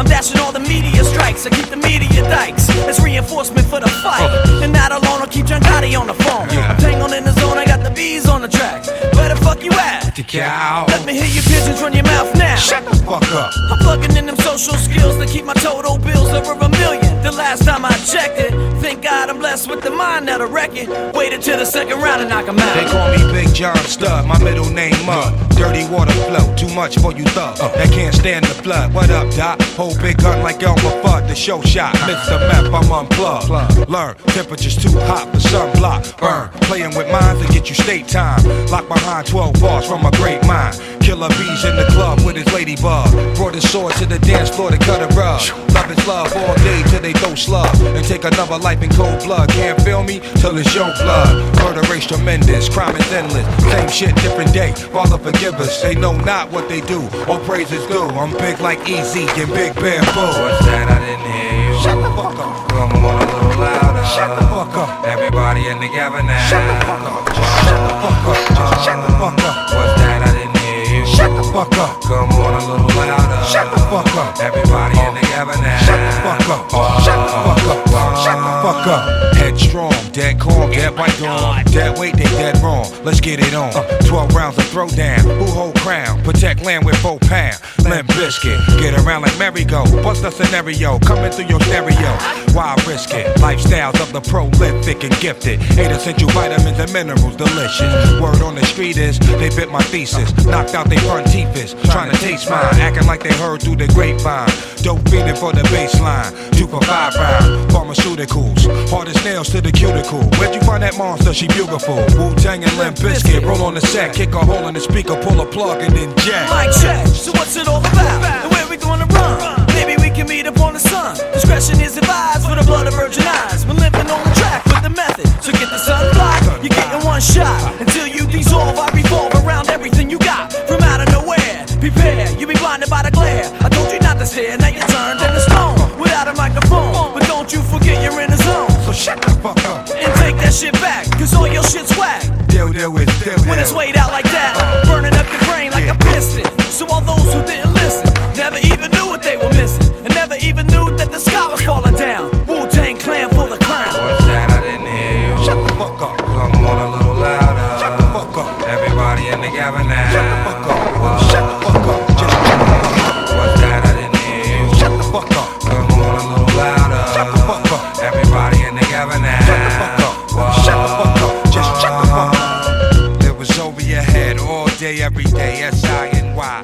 I'm dashing all the media strikes. I keep the media dikes. It's reinforcement for the fight. And not alone, I'll keep John Gotti on the phone. I'm tangled in the zone, I got the bees on the track. Where the fuck you at? The cow. Let me hear your pigeons run your mouth now. Shut the fuck up. I'm plugging in them social skills to keep my total bills over $1 million. The last time I checked it, thank God I'm blessed with the mind that'll wreck it. Waited till the second round and knock 'em out. They call me Big John Stud, my middle name Mud. Dirty water flow, too much for you thug. That can't stand the flood. What up, Doc? Hold big gun like Elmer Fudd, the show shot. Mr. Meth, I'm unplugged. Learn, temperature's too hot for sunblock. Burn, playing with minds to get you state time. Locked behind 12 bars from a great mind. Killer bees in the club with his ladybug. Brought his sword to the dance floor to cut a rug. Love is love all day till they throw slug. And take another life in cold blood. Can't feel me till it's your blood. Murder race tremendous, crime is endless. Same shit, different day. Father forgive us. They know not what they do. All praise is due. I'm big like Easy and Big Bamboo. What's that? I didn't hear you. Shut the fuck up. Come on a little louder. Shut the fuck up. Everybody in together now. Shut the fuck up. Shut the fuck up. Just shut the fuck up. What's that? I didn't hear you. Shut the fuck up. Come on a little louder. Shut the fuck up. Everybody in together now. Shut the fuck up. Shut the fuck up. Shut the fuck up. Headstrong, dead calm, dead white dawn. Dead weight, they dead wrong. Let's get it on. 12 rounds of throwdown. Who hold crown? Protect land with 4 pounds. Limp Biscuit. Get around like merry-go. Bust a scenario. Coming through your stereo. Why risk it? Lifestyles of the prolific and gifted. 8 essential vitamins and minerals. Delicious. Word on the street is they bit my thesis. Knocked out their front teeth is trying to taste mine. Acting like they heard through the grapevine. Dope feeding for the baseline. 2 for 5 round. Pharmaceuticals. Hardest nails to the cuticle. Where'd you find that monster? She beautiful. Wu-Tang and Limp Bizkit. Roll on the set. Kick a hole in the speaker. Pull a plug and then jack. Mic check. So what's it all about? And where we gonna run? Maybe we can meet up on the sun. Discretion is advised for the blood of virgin eyes. We're living on the track with the method. So get the sun block. You're getting one shot. Until you dissolve, I revolve around everything you got. From out of nowhere. Prepare. You be blinded by the glare. I told you not to stare. Now you're turned into stone. Without a microphone. But don't you forget you're in the zone. So shut the fuck up. And take that shit back. Cause all your shit's whack. Deal with deal. When it's weighed out like that, burning up your brain like a piston. So all those who didn't listen never even knew what they were missing, and never even knew that the sky was falling down. Wu-Tang Clan for the crown. What's that? I didn't hear you. Shut the fuck up. Come on a little louder. Shut the fuck up. Everybody in together now. Shut the fuck up. Shut the fuck up. Just What's that? I didn't hear you. shut the fuck up. Come on a little louder. Shut the fuck up. Everybody in together now. Shut the fuck up. Shut the fuck up. Just shut the fuck up. It was over your head all day, every day. SINY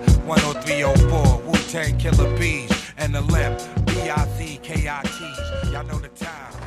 10304. Wu-Tang Killer Bees and the Limp. BIZKITs. Y'all know the time.